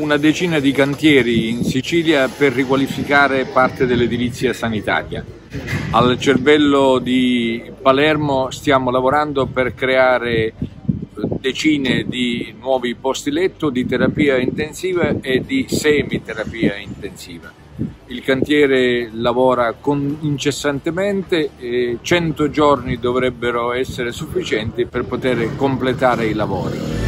una decina di cantieri in Sicilia per riqualificare parte dell'edilizia sanitaria. Al Cervello di Palermo stiamo lavorando per creare decine di nuovi posti letto di terapia intensiva e di semiterapia intensiva. Il cantiere lavora incessantemente e 100 giorni dovrebbero essere sufficienti per poter completare i lavori.